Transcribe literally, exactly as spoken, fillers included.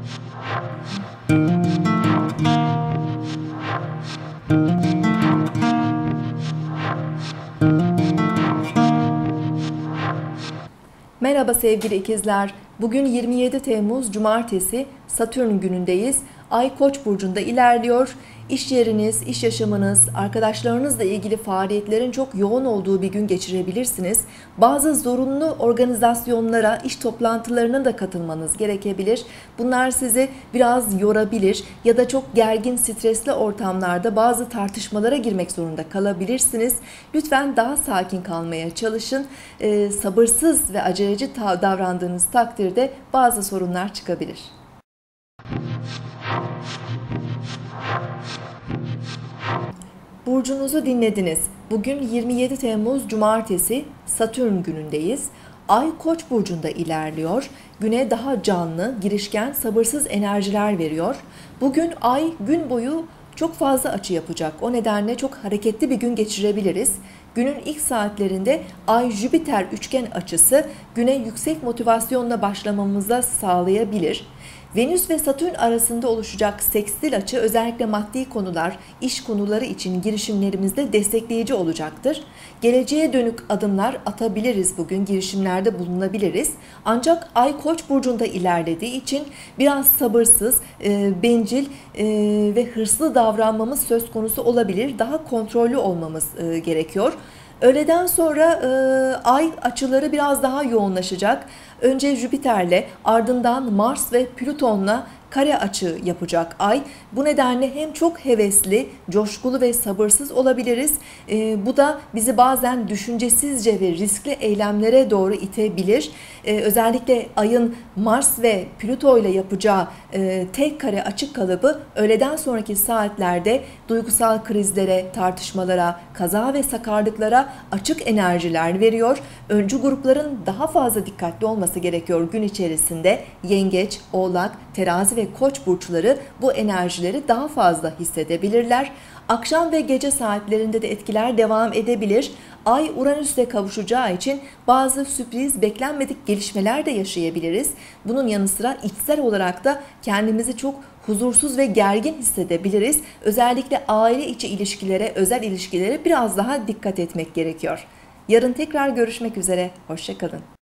Merhaba sevgili ikizler. Bugün yirmi yedi Temmuz Cumartesi, Satürn günündeyiz. Ay Koç burcunda ilerliyor. İş yeriniz, iş yaşamınız, arkadaşlarınızla ilgili faaliyetlerin çok yoğun olduğu bir gün geçirebilirsiniz. Bazı zorunlu organizasyonlara, iş toplantılarına da katılmanız gerekebilir. Bunlar sizi biraz yorabilir ya da çok gergin, stresli ortamlarda bazı tartışmalara girmek zorunda kalabilirsiniz. Lütfen daha sakin kalmaya çalışın. Ee, sabırsız ve aceleci davrandığınız takdirde bazı sorunlar çıkabilir. Burcunuzu dinlediniz. Bugün yirmi yedi Temmuz Cumartesi, Satürn günündeyiz. Ay Koç burcunda ilerliyor. Güne daha canlı, girişken, sabırsız enerjiler veriyor. Bugün Ay gün boyu çok fazla açı yapacak. O nedenle çok hareketli bir gün geçirebiliriz. Günün ilk saatlerinde Ay-Jüpiter üçgen açısı güne yüksek motivasyonla başlamamıza sağlayabilir. Venüs ve Satürn arasında oluşacak sekstil açı özellikle maddi konular, iş konuları için girişimlerimizde destekleyici olacaktır. Geleceğe dönük adımlar atabiliriz bugün, girişimlerde bulunabiliriz. Ancak Ay Koç burcunda ilerlediği için biraz sabırsız, e, bencil e, ve hırslı davranmamız söz konusu olabilir. Daha kontrollü olmamız e, gerekiyor. Öğleden sonra e, ay açıları biraz daha yoğunlaşacak. Önce Jüpiter'le, ardından Mars ve Plüton'la kare açı yapacak ay. Bu nedenle hem çok hevesli, coşkulu ve sabırsız olabiliriz. E, bu da bizi bazen düşüncesizce ve riskli eylemlere doğru itebilir. E, özellikle ayın Mars ve Plüto ile yapacağı e, tek kare açık kalıbı öğleden sonraki saatlerde duygusal krizlere, tartışmalara, kaza ve sakarlıklara açık enerjiler veriyor. Öncü grupların daha fazla dikkatli olması gerekiyor gün içerisinde. Yengeç, Oğlak, Terazi ve Koç burçları bu enerjileri daha fazla hissedebilirler. Akşam ve gece saatlerinde de etkiler devam edebilir. Ay Uranüs'le kavuşacağı için bazı sürpriz, beklenmedik gelişmeler de yaşayabiliriz. Bunun yanı sıra içsel olarak da kendimizi çok huzursuz ve gergin hissedebiliriz. Özellikle aile içi ilişkilere, özel ilişkilere biraz daha dikkat etmek gerekiyor. Yarın tekrar görüşmek üzere. Hoşça kalın.